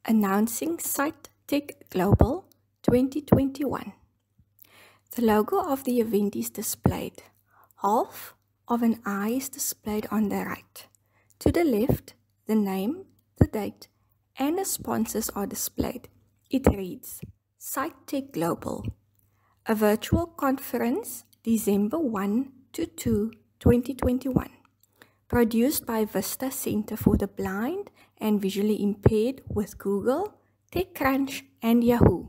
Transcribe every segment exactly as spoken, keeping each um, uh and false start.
Announcing SiteTech Global twenty twenty-one. The logo of the event is displayed. Half of an eye is displayed on the right. To the left, the name, the date, and the sponsors are displayed. It reads, SiteTech Global, a virtual conference December first to second, twenty twenty-one. Produced by Vista Center for the Blind and Visually Impaired with Google, TechCrunch, and Yahoo.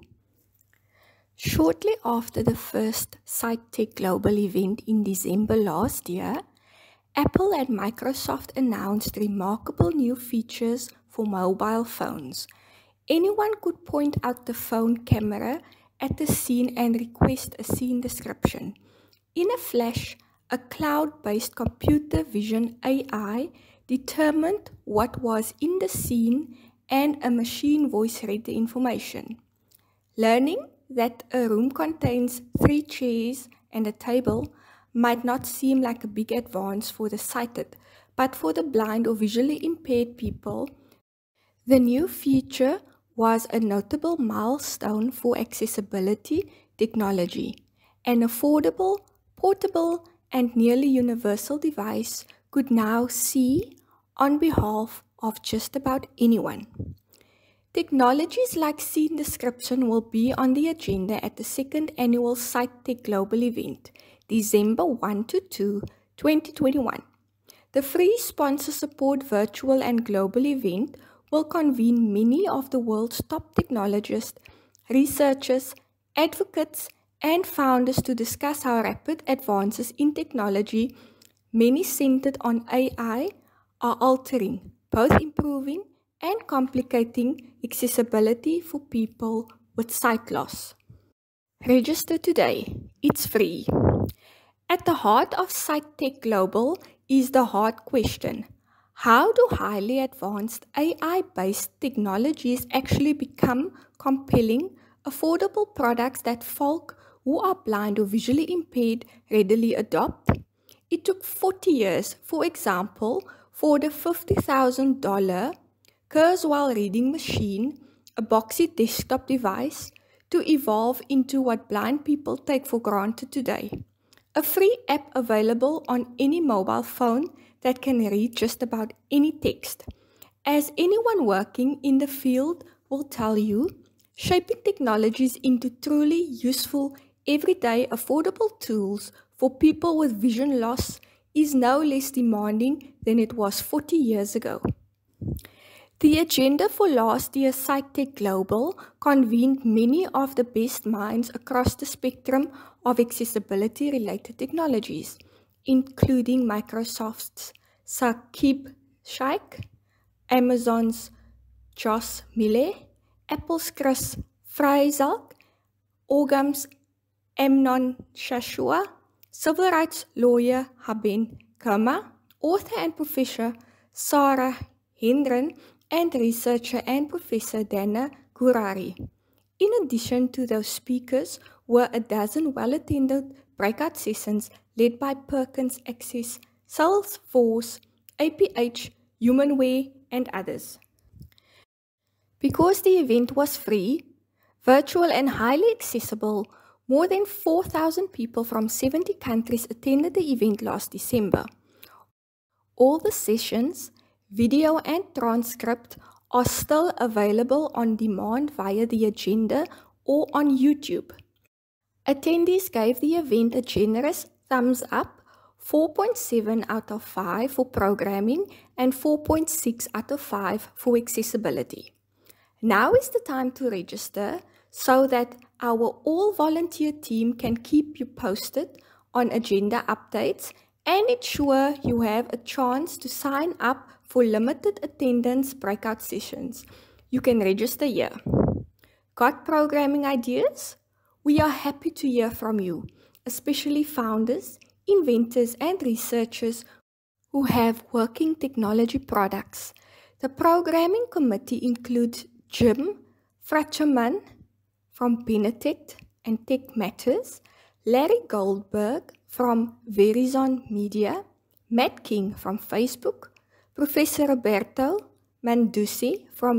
Shortly after the first SiteTech Global event in December last year, Apple and Microsoft announced remarkable new features for mobile phones. Anyone could point out the phone camera at the scene and request a scene description. In a flash, a cloud-based computer vision A I determined what was in the scene and a machine voice read the information. Learning that a room contains three chairs and a table might not seem like a big advance for the sighted, but for the blind or visually impaired people, the new feature was a notable milestone for accessibility technology. An affordable, portable, and nearly universal device could now see on behalf of just about anyone. Technologies like scene description will be on the agenda at the second annual SiteTech Global event, December first to second, twenty twenty-one. The free sponsor support virtual and global event will convene many of the world's top technologists, researchers, advocates, and founders to discuss how rapid advances in technology, many centered on A I, are altering, both improving and complicating accessibility for people with sight loss. Register today. It's free. At the heart of SiteTech Global is the hard question. How do highly advanced A I-based technologies actually become compelling, affordable products that folk who are blind or visually impaired readily adopt? It took forty years, for example, for the fifty thousand dollars Kurzweil reading machine, a boxy desktop device, to evolve into what blind people take for granted today. A free app available on any mobile phone that can read just about any text. As anyone working in the field will tell you, shaping technologies into truly useful, everyday, affordable tools for people with vision loss is no less demanding than it was forty years ago. The agenda for last year's SiteTech Global convened many of the best minds across the spectrum of accessibility-related technologies, including Microsoft's Saqib Shaikh, Amazon's Josh Miller, Apple's Chris Friesel, Orgam's Amnon Shashua, civil rights lawyer Haben Kama, author and professor Sarah Hendren, and researcher and professor Dana Gurari. In addition to those speakers were a dozen well-attended breakout sessions led by Perkins Access, Salesforce, A P H, Humanware, and others. Because the event was free, virtual and highly accessible, more than four thousand people from seventy countries attended the event last December. All the sessions, video and transcript are still available on demand via the agenda or on YouTube. Attendees gave the event a generous thumbs up, four point seven out of five for programming and four point six out of five for accessibility. Now is the time to register so that our all-volunteer team can keep you posted on agenda updates and ensure you have a chance to sign up for limited attendance breakout sessions. You can register here. Got programming ideas? We are happy to hear from you, especially founders, inventors, and researchers who have working technology products. The programming committee includes Jim Fratcherman from Benetech and Tech Matters, Larry Goldberg from Verizon Media, Matt King from Facebook, Professor Roberto Manducci from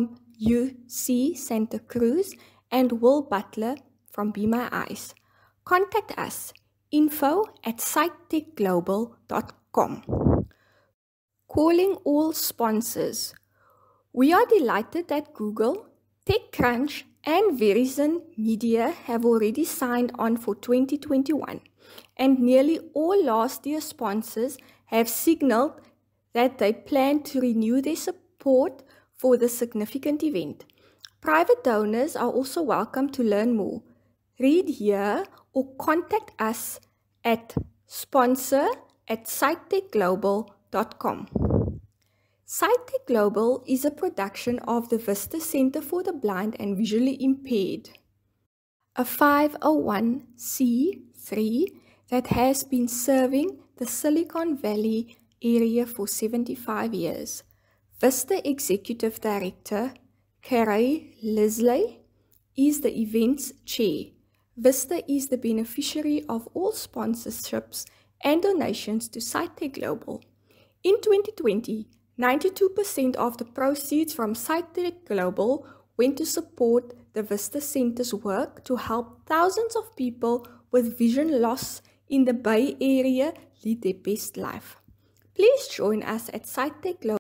U C Santa Cruz, and Will Butler from Be My Eyes. Contact us, info at sitetech global dot com. Calling all sponsors. We are delighted that Google, TechCrunch, and Verizon Media have already signed on for twenty twenty-one, and nearly all last year's sponsors have signaled that they plan to renew their support for this significant event. Private donors are also welcome to learn more. Read here or contact us at sponsor at sitetech global dot com. SciTech Global is a production of the Vista Center for the Blind and Visually Impaired, a five oh one c three that has been serving the Silicon Valley area for seventy-five years. Vista Executive Director, Carey Leslie, is the event's chair. Vista is the beneficiary of all sponsorships and donations to SciTech Global. In twenty twenty, ninety-two percent of the proceeds from SciTech Global went to support the Vista Center's work to help thousands of people with vision loss in the Bay Area lead their best life. Please join us at SciTech Global.